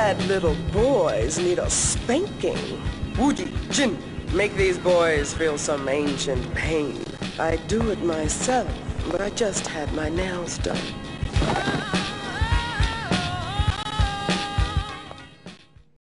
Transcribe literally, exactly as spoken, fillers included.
bad little boys need a spanking. Wuji, Jin, make these boys feel some ancient pain. I do it myself, but I just had my nails done.